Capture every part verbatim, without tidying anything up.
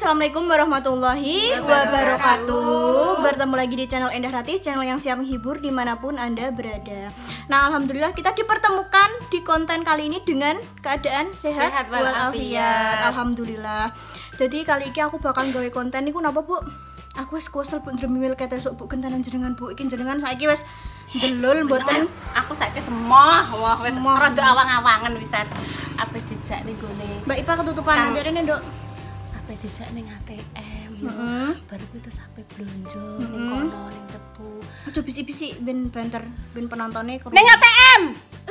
Assalamualaikum warahmatullahi wabarakatuh. Bertemu lagi di channel Endah Rati, channel yang siap menghibur dimanapun Anda berada. Nah, alhamdulillah kita dipertemukan di konten kali ini dengan keadaan sehat, sehat walafiat. Alhamdulillah. Jadi kali ini aku bakal gawe konten niku napa, Bu? Aku wis kuwesel Bu ndremil kete sok Bu gentanan jenengan Bu. Iki jenengan saiki wis delul mboten. Aku saiki semoh, wah wis rada awang-awangan pisan. Apa dijak ning gone. Mbak Ipa ketutupan aja rene, Nduk. Apa dijak ning A T M yo. Heeh. Baru kuwi terus sampe blonjo ning kono ning cepu. Aja bisik-bisik ben banter ben penontonnya kok. Ning A T M.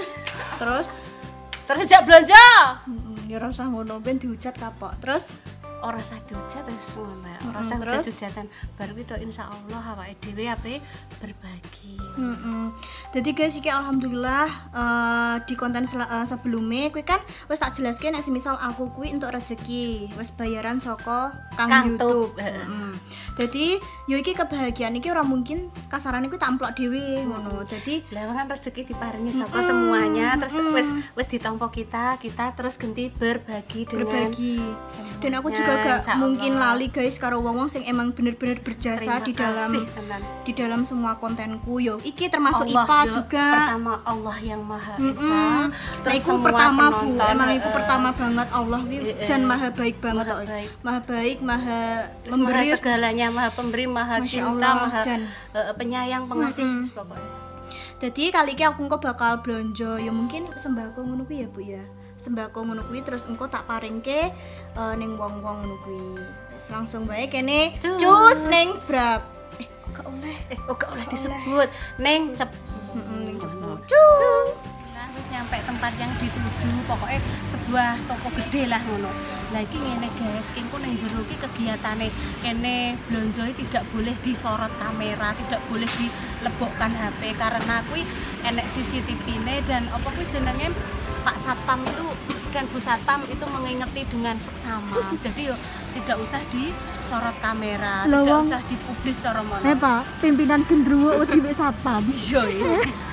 Terus Terus dijak blonjo. Heeh, ya ora usah ngono ben dihujat kapok. Terus Ora usah dihujat wis ngono. Ora usah terus? hujat-hujatan. Baru kuwi to insyaallah awake dhewe ape berbagi. Heeh. Jadi guys iki alhamdulillah uh, di konten uh, sebelumnya kuwi kan wis tak jelaske nek semisal aku kuwi untuk rezeki, wis bayaran saka Kang, Kang YouTube. Tub. Heeh. Jadi yo iki kebahagiaan iki ora mungkin kasarane kuwi tak amplok dhewe ngono. Dadi Lah kan rezeki diparingi saka semuanya, terus wis wis ditampa kita, kita terus ganti berbagi dengan berbagi. semuanya. Dan aku juga gak Insya Allah. mungkin lali guys karo wong-wong sing emang bener-bener berjasa Terima di dalam kasih, tenan. di dalam semua kontenku. Yo iki termasuk Allah, I P A yo, juga. Pertama Allah yang Maha Esa. Mm-mm. Terus Nah, iku semua pertama Bu, penonton, emang iku eh, pertama banget Allah wi eh, eh. jan maha baik banget Maha kok. baik. Maha baik, maha terus memberi. Maha segalanya, Maha pemberi, Maha Masya cinta, Allah, Maha Jan. eh, penyayang, pengasih Mm-mm. pokoknya. Jadi kali ini aku engko bakal blonjo ya mungkin sembako ngono kuwi ya Bu ya. Sembako ngono kuwi terus engko tak paringke uh, ning wong-wong ngono kuwi. Wis langsung bae kene Cus. cus ning brab. Eh kok gak oleh. Eh, oh gak oleh disebut. Neng cep. Heeh ning cepet. Cus. Nah, terus nyampe tempat yang dituju, pokoknya sebuah toko gede lah ngono. Lah iki ngene guys, engko ning jero iki kegiatane kene blonjoi tidak boleh disorot kamera, tidak boleh dilebokkan H P karena kuwi enek C C T V-ne dan apa kuwi jenenge Pak Satpam itu dan Bu Satpam itu mengingati dengan seksama. Jadi yo tidak usah disorot kamera, Lah, tidak wong- usah dipublis cara mono. Eh Pak, pimpinan gendruwo wedi wis satpam. Iya iya.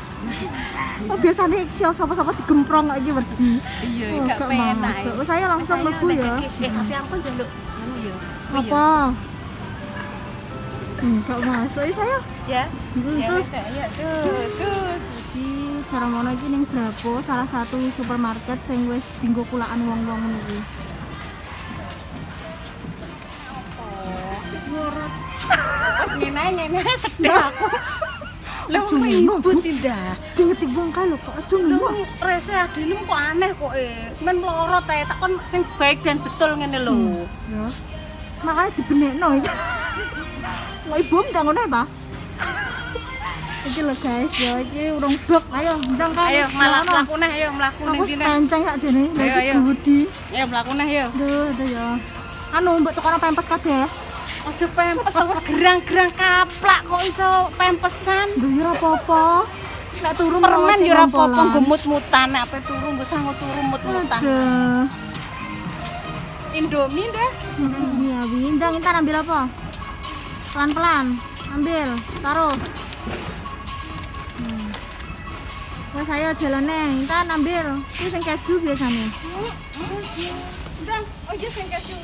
Oh biasanya sio sapa-sapa digemprong iki wedi. Iya, Oh, gak gak penak. masuk. Saya langsung Saya mlebu ya. lagi- Eh, tapi ampun jaluk anu ya. Apa? Hmm, gak masuk ya saya. Ya. Hmm, Ya, terus ya, terus, terus. di cara mono iki ning Bravo, salah satu supermarket sing wis dinggo kulaan wong-wong ngono kuwi. Terus ngene ngene sedih aku. Lah ribut tindak. Dingeti wong kae lho kok aja Lu ngono. rese adine kok aneh kok eh. Men melorot ae tak kon sing baik dan betul ngene lho. Ya. Makanya dibenekno iki. Lah ibu ndak ngono ya, Pak? Iki lho guys, ya iki urung blok. Ayo, ndang kan. Ayo malah mlaku neh, ayo mlaku ning Aku dine. kenceng sak jene. Ayo, ayo. Budi. Ayo mlaku neh yo. Aduh, aduh ya. Anu mbok tukono pempes kabeh. Ojo pempes wis gerang-gerang kaplak kok iso pempesan. Duh ya apa-apa. Nek turu Permen mau yo ora apa-apa ngompolan. nggo mut-mutan, nek ape turu mbok sanggo turu mut-mutan. Aduh. Indomie deh. Iya, Windang ntar ambil apa? Pelan-pelan. Ambil, taruh. Hmm. Wes ayo jalane, ntar ambil. Ini sing keju biasanya. Ndang, oh iya sing keju.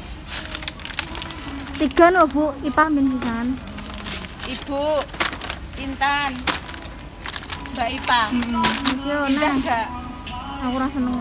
Tiga loh Bu, Ipa min pisan. Ibu Intan. Mbak Ipa. Heeh. Wis yo Indah nah. enggak? Aku ora seneng.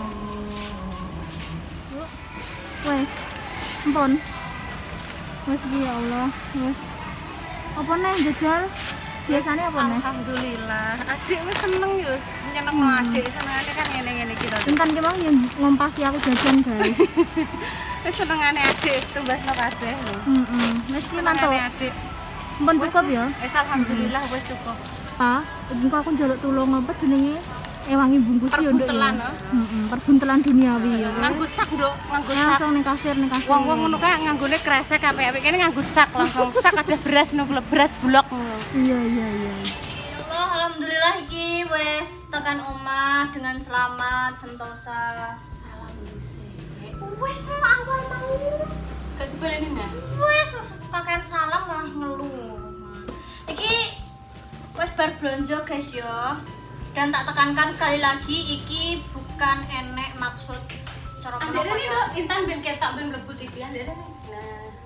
Wes. Ampun. Wes iki ya Allah, wes. Apa nih jajal? Biasanya apa nih? Alhamdulillah. Adik wis seneng yo, nyenengno adik senengane kan ngene-ngene iki to. Intan ki mau yang ngompasi aku jajan, guys. Wis senengane adik wis tumbasno kabeh lho. Heeh. Wes ki mantuk. Senengane adik. Ampun cukup ya. Wis alhamdulillah wis cukup. Pak, engko aku njaluk tulung apa jenenge? Ewangi bungkus yo nduk. Perbuntelan, ya. oh. Heeh, perbuntelan duniawi ya. Nganggo sak, Nduk, nganggo sak. Langsung ning kasir ning kasir. Wong-wong ngono kae nganggone kresek apik-apik kene nganggo sak langsung. Sak ada beras ngono, beras blok ngono. Iya iya iya. Ya Allah, alhamdulillah iki wis tekan omah dengan selamat sentosa. Salam dhisik. Wis no awal mau. Gak dibaleni nah. Wis pakaian salam malah ngeluh. Iki wis bar blonjo guys yo. Dan tak tekankan sekali lagi iki bukan enek maksud cara Andere kenapa nih ya. Nduk, Intan ben ketok ben mlebu T V andere. Nah.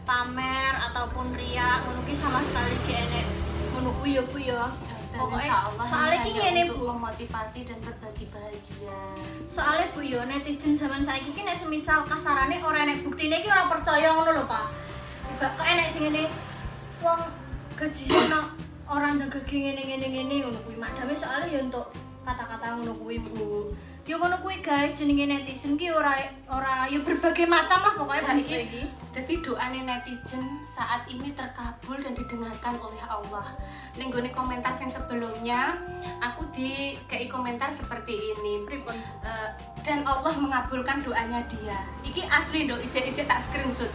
pamer ataupun riak ngono ki sama sekali gak enek ngono kuwi ya Bu ya. Pokoknya soalnya ki ngene Bu, memotivasi dan berbagi bahagia. Soalnya Bu yo netizen zaman saiki ki nek semisal kasarane ora enek buktine ki ora percaya ngono lho Pak. Kok enek sing ngene wong gajian no, orang jaga ngene-ngene ngene ngono kuwi madame soalnya ya untuk kata-kata ngono kuwi Bu. Yo ngono kuwi guys, jenenge netizen ki ora ora yo berbagai macam lah pokoknya iki iki. Dadi doane netizen saat ini terkabul dan didengarkan oleh Allah. Ning gone komentar yang sebelumnya aku dikei komentar seperti ini. Uh, dan Allah mengabulkan doanya dia. Iki asli nduk, ijek-ijek tak screenshot.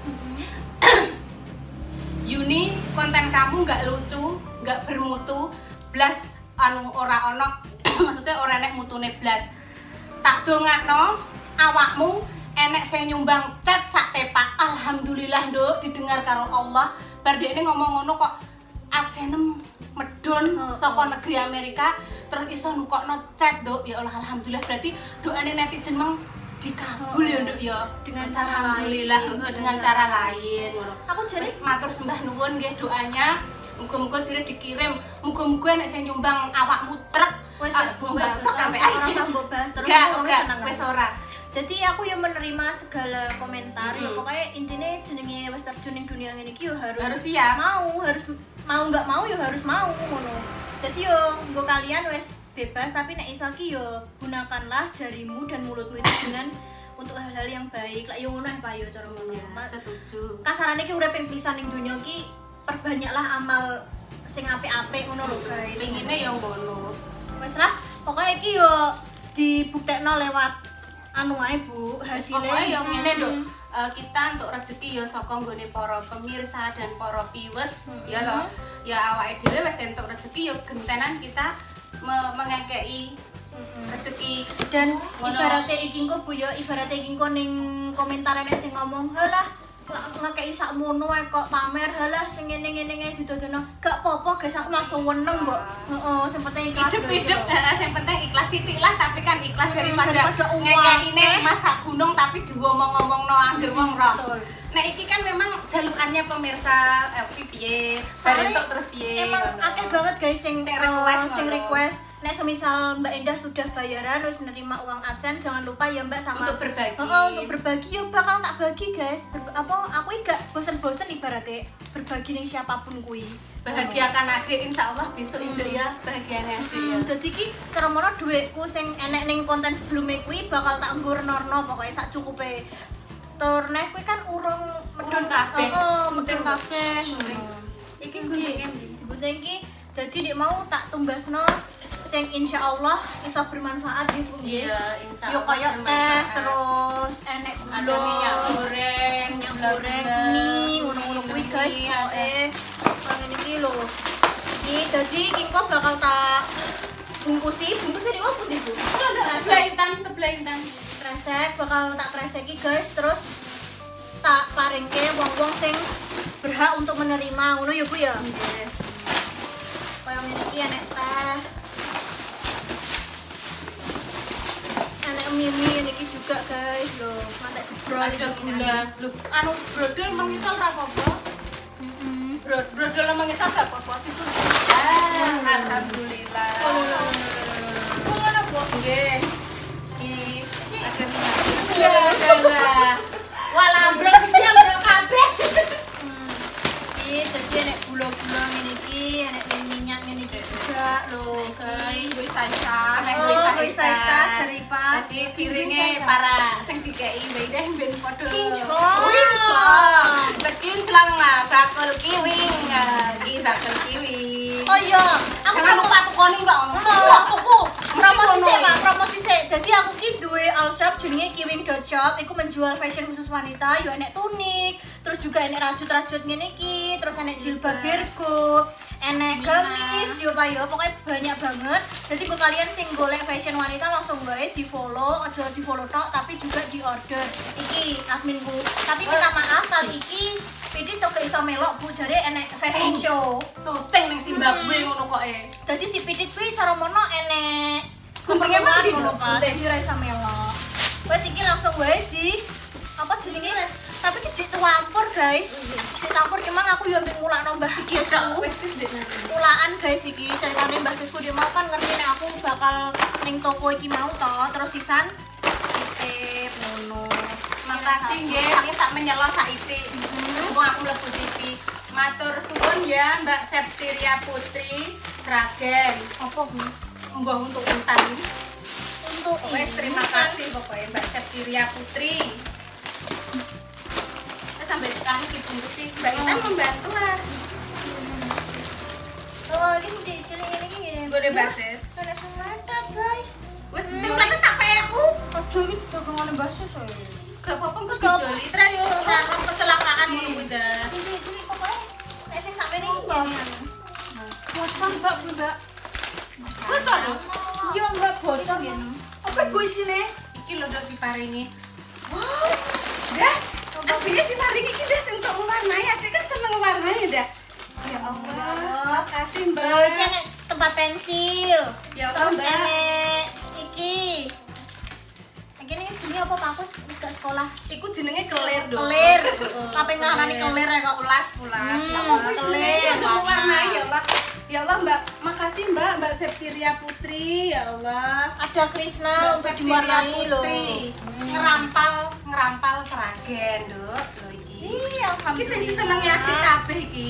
Yuni, konten kamu nggak lucu, nggak bermutu, blas anu ora ono, maksudnya ora enek mutune blas. Tak dongakno awakmu enek sing nyumbang chat sak tepak. Alhamdulillah nduk didengar karo Allah. Bar dekne ngomong ngono kok adsenem medon oh, saka oh. negeri Amerika terus iso nukokno chat nduk. Ya Allah alhamdulillah berarti doane netizen mang dikabul ya nduk ya dengan cara lain dengan, dengan cara lain ngono. Aku jare matur sembah nuwun nggih doanya. Muga-muga jare dikirim. Muga-muga nek sing nyumbang awakmu truk wis wis wis tok sampe ora usah mbok bahas terus wong seneng. Wis ora. Jadi aku yang menerima segala komentar hmm. ya pokoknya intinya jenenge wis terjun ning dunia ngene iki yo harus harus siap. Mau harus mau enggak mau yo harus mau ngono. Jadi yo nggo kalian wis bebas tapi nek iso ki yo gunakanlah jarimu dan mulutmu itu dengan untuk hal-hal yang baik. Lah yo ngono ae Pak yo cara ngono. Ya, setuju. Kasarane ki urip ping pisan ning dunia ki perbanyaklah amal sing apik-apik ngono lho guys. Pengine yo ngono. Wes lah, pokoknya iki yo dibuktekno lewat anu ae Bu, hasilnya. Pokoknya yo ngene lho. Uh, kita untuk rezeki ya saka nggone para pemirsa dan para viewers hmm. ya loh. Ya awake dhewe wis entuk rezeki ya gentenan kita me mengekeki hmm. rezeki. Dan ibaratnya iki engko Bu ya, ibaratnya iki engko ning komentar enek sing ngomong, "Halah, ngekeki sakmono ae kok pamer halah sing ngene-ngene ngene didodono." Gak apa-apa guys, aku langsung weneng mbok. Heeh, sing penting ikhlas. Hidup-hidup heeh, sing penting ikhlas sithik lah, tapi kan ikhlas daripada ngekekine masak gunung tapi diomong-omongno anggere wong roh. Nah, iki kan memang jalukannya pemirsa eh piye, bentuk terus piye. Emang akeh banget guys sing sing request, sing request. Nek semisal Mbak Endah sudah bayaran wis nerima uang adsen, jangan lupa ya Mbak sama untuk berbagi. Oh, untuk berbagi yo bakal tak bagi guys. Ber apa aku gak bosen-bosen ibaratnya berbagi ning siapapun kuwi. Bahagiakan adik insyaallah besok itu hmm. ya bahagiane adik ya. Dadi iki cara mono dhuwitku sing enek ning konten sebelumnya kuwi bakal tak ngurnorno pokoknya sak cukupe. Tur neh kuwi kan urung medun kabeh. Oh, medun kabeh. Iki gunting endi? Gunting iki dadi nek mau tak tumbasno sing insyaallah iso bermanfaat gitu nggih. Iya, insyaallah. Yo koyo teh terus enek ada minyak goreng, minyak goreng kuning, ngono-ngono kuwi guys. Eh, ngene iki lho. Iki dadi iki kok bakal tak bungkusi, bungkusnya di opo itu? Sebelah intan, sebelah intan. Kresek bakal tak kreseki guys, terus tak paringke wong-wong sing berhak untuk menerima ngono ya Bu ya. Nggih. Kaya ngene iki enek teh. Mimi niki juga guys lho, mantek jebrol ada gula. Lho, anu brodol emang iso ora apa-apa. Heeh. Brodol emang iso gak apa-apa disun. Ah, alhamdulillah. Ngono Bu. Nggih. Iki ada minyak. Ya lah. Walah bro siji bro kabeh. Iki dadi enek gula-gula ngene iki, enek minyak ngene iki juga lho guys. Kuwi saisa, nek kuwi saisa jaripat. Dadi piringe para sing dikeki Mbak Indah ben padha. Kinclong. Sekinclong lah bakul kiwing. Iki bakul kiwing. Oh iya, aku jangan lupa tukoni kok. Tuku. Promosi sih, Pak, promosi sih. Dadi aku ki duwe all shop jenenge kiwing dot shop. Iku menjual fashion khusus wanita, yo enek tunik, terus juga enek rajut-rajut ngene iki, terus enek jilbab virgo, enek gamis, yo Pak yo, pokoknya banyak banget. Jadi buat kalian sing golek fashion wanita langsung bae di follow, aja di follow tok tapi juga di order. Iki adminku. Tapi minta maaf kali iki Pidi tuh gak iso melok Bu, jadi enek fashion show. Syuting ning Zimbabwe ngono kok e. Dadi si Pidit kuwi cara mono enek kepengen ngono Pak. Dadi ora iso melok. Wes iki langsung wae di apa jenenge Tapi ki jek campur, guys. Jek campur ki mang aku yo ambek mulakno Mbah iki aku. Wis wis Dek. Mulaan guys iki ceritane Mbah Sisku dia mau kan ngerti nek aku bakal ning toko iki mau to, terus sisan titip ngono. Makasih nggih, aku tak menyelo saiki. Wong aku mlebu T V. Matur suwun ya Mbak Septiria Putri Sragen. Apa Bu? Mbah untuk intan. Untuk Wes terima kasih pokoknya Mbak Septiria Putri. Terus sampai sekarang dibungkusi Mbak Intan membantu lah. Oh, ini cilik ini iki ngene. Boleh basis. Ada semata, guys. Wes sing mana tak pe aku. Aja iki dagangane Mbah Sis ae. Gak apa-apa kok dijoli tra yo rasa kecelakaan ngono kuwi dah. Cilik-cilik pokoke nek sing sakmene iki ngene. Bocor Mbak, Mbak. Bocor lho. Yo Mbak bocor ya. Apa gue isine? Iki lho dok diparingi. Wow. Dah. Abine si paringi iki dia sing untuk mewarnai. Adek kan seneng mewarnai dah. Ya Allah, kasih Oh, Mbak. iki nek tempat pensil. Ya Terus Mbak. enek iki. Iki ini jenenge apa Pak? Aku wis gak sekolah. Iku jenenge kelir dong. Kelir. Kabeh ngarani kelir ya kok. Pulas pulas. Hmm, Ya Allah, kelir. jenenge untuk mewarnai ya Allah. Ya Allah Mbak, makasih Mbak, Mbak Septiria Putri. Ya Allah. Ada Krishna Mbak untuk Septiria diwarnai loh. Putri. Ngerampal, ngerampal Sragen, Dok. Lho iki. Iya, Iki sing senengnya adik kabeh iki.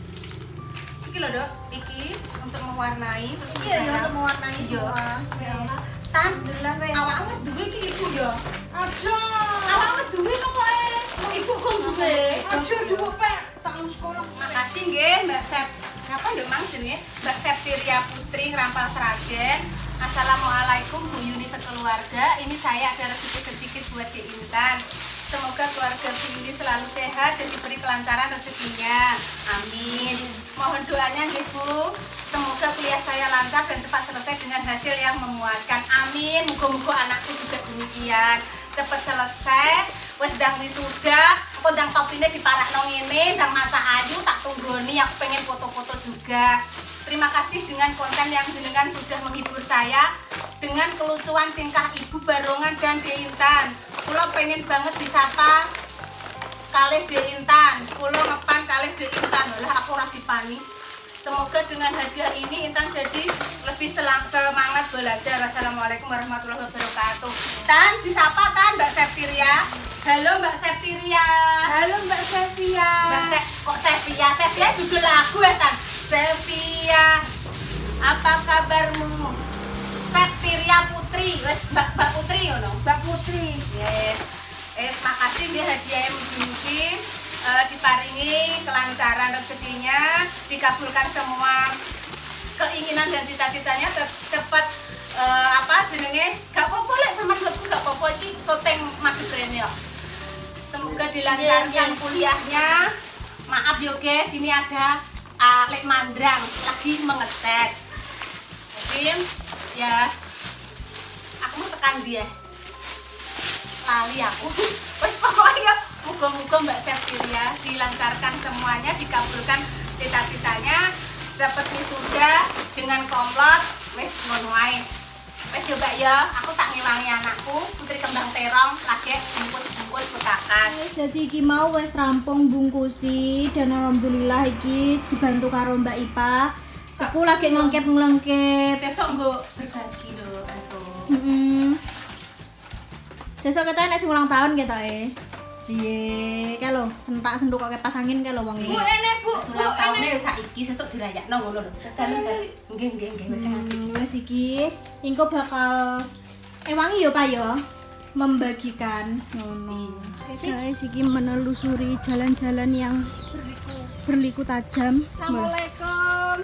Iki lho, Dok. Iki untuk mewarnai terus Iya, ya digarap. untuk mewarnai Iya. semua. Ya Wes. Allah. Tan, Alhamdulillah wes. awak wis duwe iki ibu ya. Aja. Awak wis duwe pokoke. Ibu kok duwe. Aja dulu Pak. Tahun sekolah. Makasih nggih Mbak Sep. Apa ndek mang jenenge? Mbak Septiria Putri Ngerampal Sragen. Assalamualaikum Bu Yuni sekeluarga. Ini saya ada rezeki sedikit buat Dek Intan. Semoga keluarga Bu Yuni selalu sehat dan diberi kelancaran rezekinya. Amin. Mohon doanya nggih Bu. Semoga kuliah saya lancar dan cepat selesai dengan hasil yang memuaskan. Amin. Muga-muga anakku juga demikian. Cepat selesai. Wes ndang wisuda, aku ndang topine diparakno ngene, ndang masa ayu tak tunggoni, aku pengen foto-foto juga. Terima kasih dengan konten yang jenengan sudah menghibur saya dengan kelucuan tingkah Ibu Barongan dan Dek Intan. Kula pengen banget disapa kalih Dek Intan. Kula ngepan kalih Dek Intan. Lah aku ora dipani. Semoga dengan hadiah ini Intan jadi lebih selang, semangat belajar. Assalamualaikum warahmatullahi wabarakatuh. Tan, disapa Tan, Mbak Septiria. Halo Mbak Septiria. Halo Mbak Sevia. Mbak Se kok Sevia? Sevia judul lagu ya Tan? Sevia, apa kabarmu? Septiria Putri, wes Mbak Mbak Putri ngono. Mbak Putri. Yes. Eh, makasih nggih hadiah mugi-mugi eh, diparingi kelancaran rezekinya, dikabulkan semua keinginan dan cita-citanya cepat eh, apa jenenge gak apa-apa lek sama mlebu gak apa-apa iki syuting madu kene ya. Semoga dilancarkan kuliahnya. Maaf yo guys, ini ada uh, Lek Mandrang lagi mengetet. Mungkin ya aku mau tekan dia. Lali aku. Wes pokoknya muga-muga Mbak Septiria dilancarkan semuanya, dikabulkan cita-citanya, cepet wisuda dengan komplot. Wes ngono ae. Wes yo Mbak ya, aku tak ngilangi anakku, Putri Kembang Terong lagi bungkus-bungkus bekakan. Wes dadi iki mau wes rampung bungkusi dan alhamdulillah iki dibantu karo Mbak Ipa. Aku lagi ngelengkep-ngelengkep. Sesok nggo berbagi lho, besok. Heeh. Sesuk kita nek sing ulang tahun ketoke. Cie, kalau sentak senduk kok kipas angin kalau wong iki. Bu enek Bu. Ulang tahunnya ya saiki sesuk dirayakno ngono lho. Dalem dalem. Nggih nggih nggih wis ngerti. Hmm, wes iki engko bakal ewangi ya Pak ya membagikan ngono. Guys, iki menelusuri jalan-jalan yang berliku tajam. Assalamualaikum.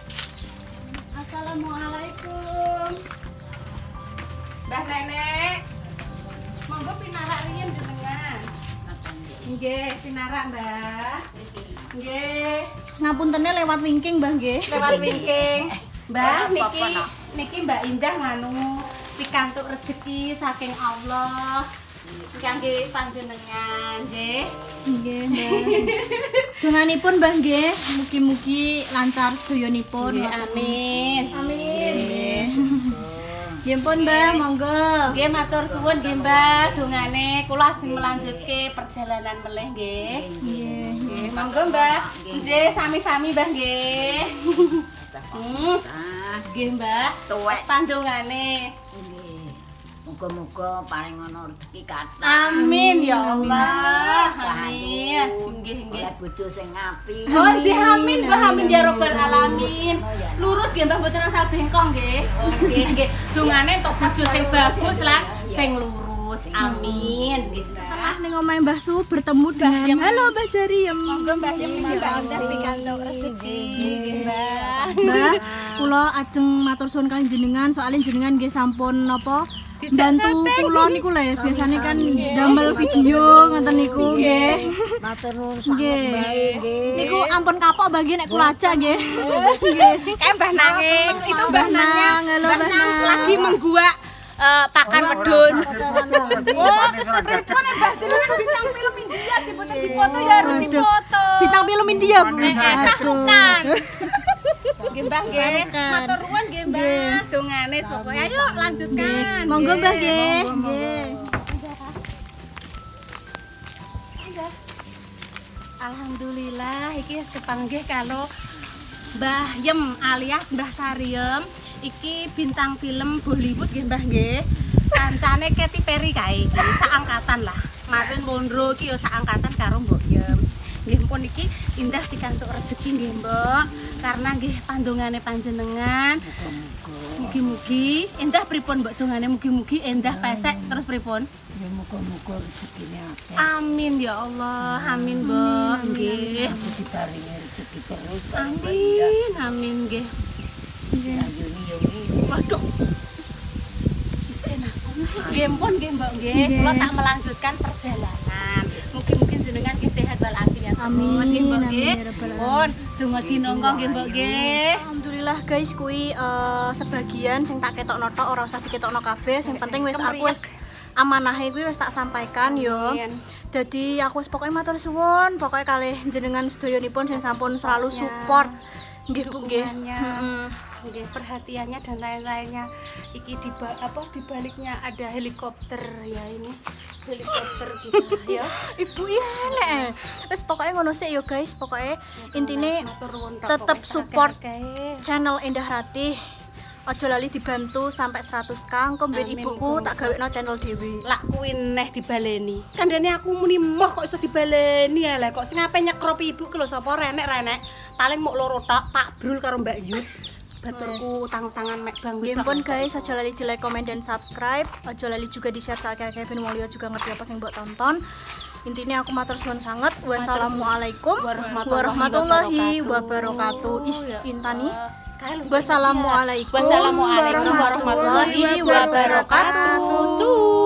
Assalamualaikum. Mbah Nenek. Monggo pinarak riyen jenengan. Nggih, pinarak Mbah. Nggih. Ngapuntene lewat wingking Mbah nggih. Lewat wingking. Mbah niki niki Mbak Indah nganu pikantuk rezeki saking Allah. Kangge panjenengan nggih. Nggih, Mbah. Donganipun Mbah nggih, mugi-mugi lancar sedoyonipun. Nggih, amin. Amin. Nggih. Nggih pun Mbah, monggo. Nggih matur suwun nggih Mbah, dongane kula ajeng melanjutke perjalanan melih nggih. Nggih. Nggih, monggo Mbah. Nggih, sami-sami Mbah nggih. Hmm. Nggih Mbah, tuwek pandongane. Muga-muga paring ana rezeki kathah. Amin ya Allah. Amin. Nggih nggih. Oleh bojo sing apik. Oh nggih amin Mbah amin ya rabbal alamin. Lurus nggih Mbah mboten asal bengkong nggih. Nggih nggih. Dongane entuk bojo sing bagus lan sing lurus. Amin. Nggih. Tengah ning omahe Mbah Su bertemu dengan halo Mbah Jariem. Monggo Mbah Yem niki Mbah Andah pikantuk rezeki nggih Mbah. Mbah, kula ajeng matur suwun kalian jenengan soalnya jenengan nggih sampun napa bantu kula niku lho ya biasane kan damel video ngoten niku nggih. Matur nuwun Nggih. nggih. Niku ampun kapok bagi nek kula ajak nggih. Nggih. Kayak Mbah Nanging itu Mbah Nang. Halo Mbah Mbah Nang Nang. lagi mengguak eh, pakan wedhus. Oh, pripun Mbah jenengan bintang film India difoto dipoto ya harus Aduh. dipoto. Bintang film India, Bu. Eh, eh, Sahrukan. Nggih Mbah nggih. Sahrukan. Matur nuwun nggih Mbah. Dongane pokoke ayo lanjutkan. Monggo Mbah nggih. Monggo, monggo. Nggih. Alhamdulillah iki wis kepanggih karo Mbah Yem alias Mbah Sariem. Iki bintang film Bollywood nggih Mbah nggih. Kancane Katy Perry kae iki, saangkatan lah. Marin Mondro iki ya saangkatan karo Mbok Yem. Nggih pun iki indah dikantuk rezeki nggih Mbok. Karena nggih pandongane panjenengan. Mugi-mugi endah pripun Mbok dongane mugi-mugi endah pesek terus pripun? Ya muga-muga rezekine akeh. Amin ya Allah, amin Mbok nggih. Diparingi rezeki terus. Amin, amin nggih. Lanjuni yo iki. Waduh. Isin aku. Nggih pun nggih Mbok nggih. Nggih. Kula tak melanjutkan perjalanan. Mugi-mugi jenengan nggih sehat walafiat. Amin, Nggih Mbok amin, nggih. ya rabbal alamin. Pun donga dinongko nggih Mbok nggih. Alhamdulillah guys, kuwi eh, sebagian sing tak ketokno tok ora usah diketokno kabeh, sing penting wis aku wis amanahe kuwi wis tak sampaikan yo. Amin. Jadi aku wis pokoke matur suwun, pokoke kalih jenengan sedayanipun sing sampun selalu support. Nggih Bu nggih. Dukungannya. Heeh. Nggih, perhatiannya dan lain-lainnya. Iki di ba- apa di baliknya ada helikopter ya ini. Helikopter kita ya. Ibu ya nek. Wis pokoke ngono sik yo guys, pokoke intine tetep support channel Endah Ratih. Aja lali dibantu sampai seratus k, engko ben Amin, ibuku muga-muga. tak gawekno channel dhewe. Lak kuwi neh dibaleni. Kandhane aku muni moh kok iso dibaleni ya lah kok sing ape nyekrup ibu ki lho sapa renek-renek. Paling muk loro tok Pak Brul karo Mbak Yu. Baturku tang-tangan mek Bang Nggih Wibak. pun guys, aja lali di like, comment dan subscribe. Aja lali juga di share sakake ben wong liya juga ngerti apa sing mbok tonton. Intinya aku matur suwun sanget. Wassalamualaikum warahmatullahi wabarakatuh. Ih, Intani. Wassalamualaikum Wassalamualaikum warahmatullahi wabarakatuh. Cuy.